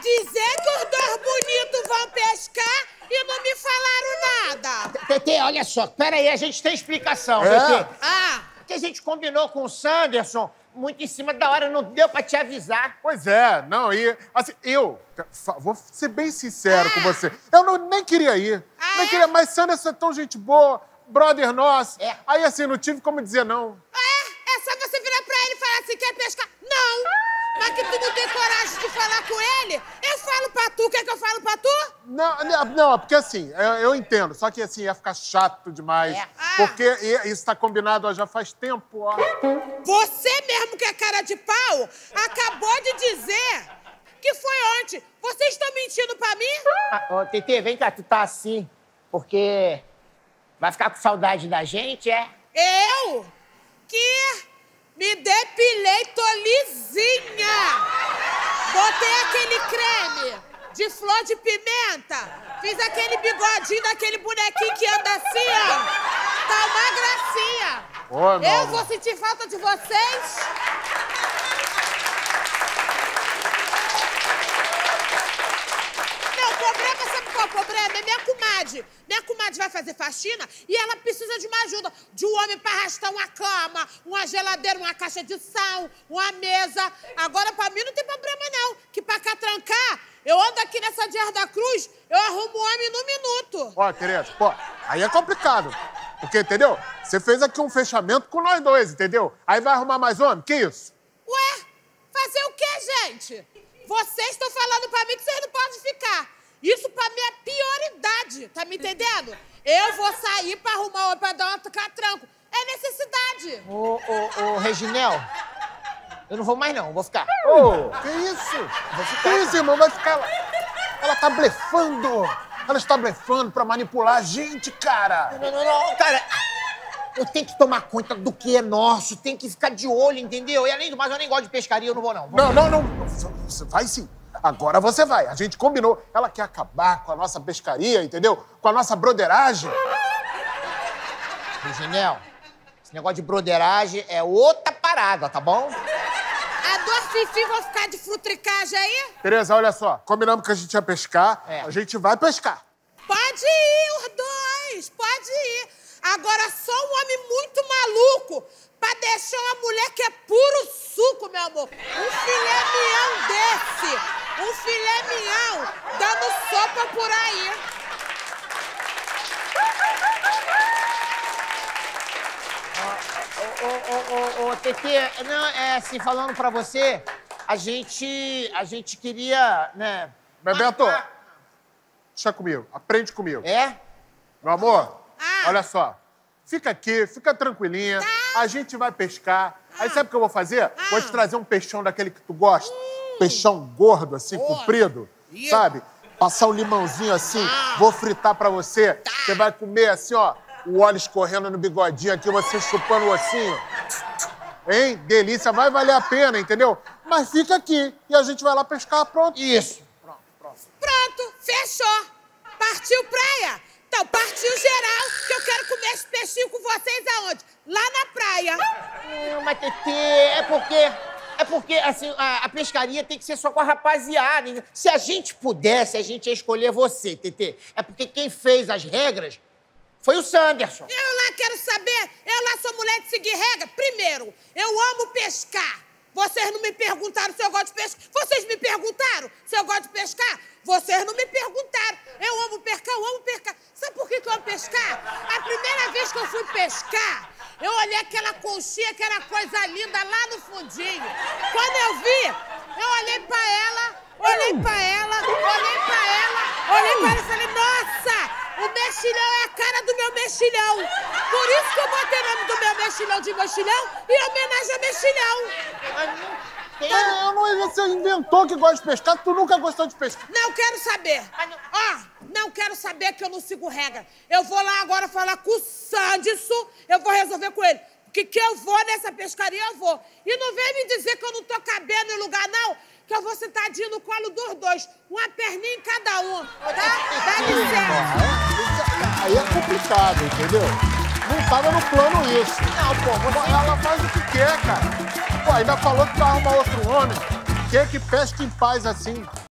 dizer que os dois bonitos vão pescar e não me falaram nada. Tetê, olha só, peraí, a gente tem explicação, Tetê. Porque a gente combinou com o Sanderson muito em cima da hora, não deu pra te avisar. Pois é, não, e assim, eu vou ser bem sincero com você. Eu nem queria ir. Nem queria, mas Sanderson é tão gente boa, brother nosso. Aí assim, não tive como dizer não. É só você virar pra ele e falar assim, quer pescar? Não! Mas que tu não tem coragem de falar com ele, eu falo pra tu. Quer que eu falo pra tu? Não, porque assim, eu entendo. Só que assim, ia ficar chato demais. Porque isso tá combinado ó, já faz tempo, ó. Você mesmo que é cara de pau, acabou de dizer que foi ontem. Vocês estão mentindo pra mim? Tetê, vem cá, tu tá assim porque vai ficar com saudade da gente, é? Eu? Que me depilei, tô lisinha. Botei aquele creme de flor de pimenta. Fiz aquele bigodinho daquele bonequinho que anda assim, ó. Tá uma gracinha. Eu vou sentir falta de vocês? Não, o problema, sabe qual é o problema? É minha comadre. Minha comadre vai fazer faxina e ela precisa de uma ajuda. De um homem pra arrastar uma cama, uma geladeira, uma caixa de sal, uma mesa. Agora, pra mim, não tem problema, não. Que pra catrancar, eu ando aqui nessa Dias da Cruz, eu arrumo um homem num minuto. Ó, Tereza, pô, aí é complicado. Porque, entendeu? Você fez aqui um fechamento com nós dois, entendeu? Aí vai arrumar mais homem? Que isso? Ué, fazer o quê, gente? Vocês estão falando pra mim que vocês não podem ficar. Isso pra mim é prioridade, tá me entendendo? Eu vou sair pra arrumar homem pra dar um catranco. É necessidade. Ô, Reginel, eu não vou mais não, vou ficar. Que isso? Vou ficar. Que isso, irmão? Vai ficar... Ela tá blefando. Ela está blefando pra manipular a gente, cara. Não, cara. Eu tenho que tomar conta do que é nosso, tem que ficar de olho, entendeu? E além do mais, eu nem gosto de pescaria, eu não vou não. Não. Você vai sim. Agora você vai. A gente combinou. Ela quer acabar com a nossa pescaria, entendeu? Com a nossa broderagem. Reginel, esse negócio de broderagem é outra parada, tá bom? A dor Fifi vai ficar de frutricagem aí? Tereza, olha só. Combinamos que a gente ia pescar. A gente vai pescar. Pode ir, os dois. Pode ir. Agora, só um homem muito maluco pra deixar uma mulher que é puro suco, meu amor. Um filé mignon desse. Um filé mignon dando sopa por aí. Tetê, não, assim, falando pra você, a gente queria, né... Bebeto, deixa comigo, aprende comigo. É? Meu amor, olha só, fica aqui, fica tranquilinha, a gente vai pescar. Aí sabe o que eu vou fazer? Vou te trazer um peixão daquele que tu gosta, peixão gordo, assim, comprido, sabe? Passar um limãozinho assim, vou fritar pra você. Você vai comer assim, ó, o óleo escorrendo no bigodinho aqui, você chupando o ossinho. Hein? Delícia, vai valer a pena, entendeu? Mas fica aqui e a gente vai lá pescar, pronto. Isso. Pronto, fechou. Partiu praia? Então, partiu geral, que eu quero comer esse peixinho com vocês aonde? Lá na praia. Não, mas Tetê, é porque assim, a pescaria tem que ser só com a rapaziada. Se a gente pudesse, a gente ia escolher você, Tetê. É porque quem fez as regras foi o Sanderson. Eu lá quero saber, eu lá sou mulher de seguir regra. Primeiro, eu amo pescar. Vocês não me perguntaram se eu gosto de pescar. Vocês me perguntaram se eu gosto de pescar? Vocês não me perguntaram. Eu amo pescar. Sabe por que eu amo pescar? A primeira vez que eu fui pescar, eu olhei aquela conchinha, aquela coisa linda lá no fundinho. Quando eu vi, eu olhei pra ela e falei, nossa! O mexilhão é a cara do meu mexilhão. Por isso que eu botei o nome do meu mexilhão de mexilhão em homenagem a mexilhão. Você inventou que gosta de pescar, tu nunca gostou de pescar. Não quero saber. Não quero saber que eu não sigo regra. Eu vou lá agora falar com o Sanderson, eu vou resolver com ele. Porque que eu vou nessa pescaria, eu vou. E não vem me dizer que eu não tô cabendo em lugar, não. Que eu vou sentadinho no colo dos dois. Uma perninha em cada um, tá? Dá licença. Aí é complicado, entendeu? Não tava no plano isso. Não, pô, ela faz o que quer, cara. Pô, ainda falou que vai arrumar outro homem. Quer que pesque em paz assim.